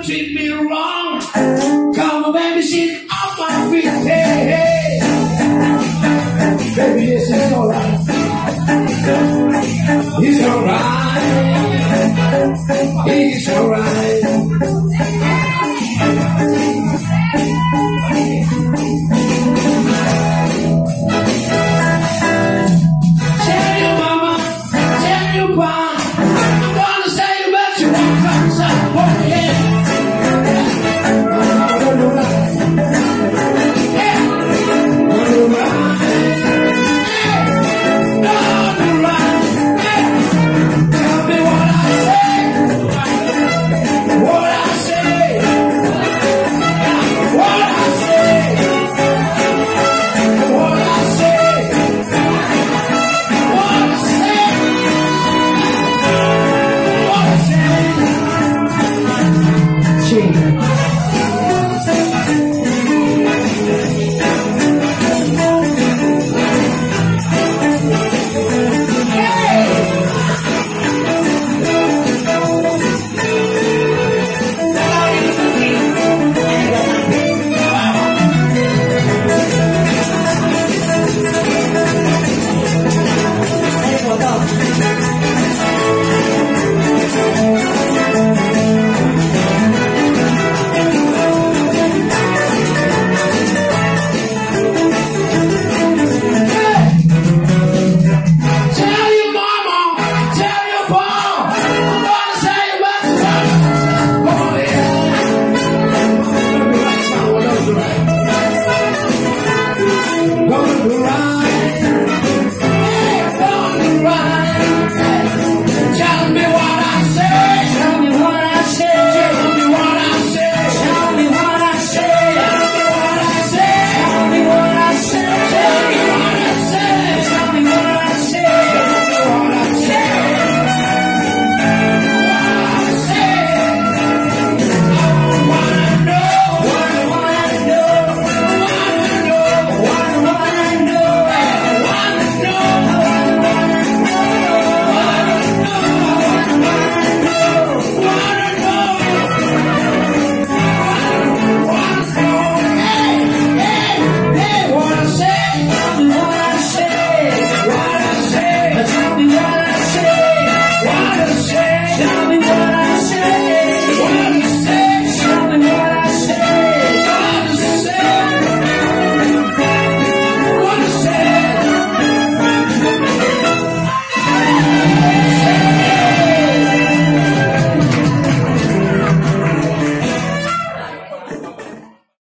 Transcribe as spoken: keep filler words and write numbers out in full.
treat me wrong. Come on, baby, sit off my feet. Hey, hey. Baby, yes, it's alright. It's alright. It's alright. Tell your mama, tell your pa, I'm gonna say you bet you won't come, son. Oh, yeah.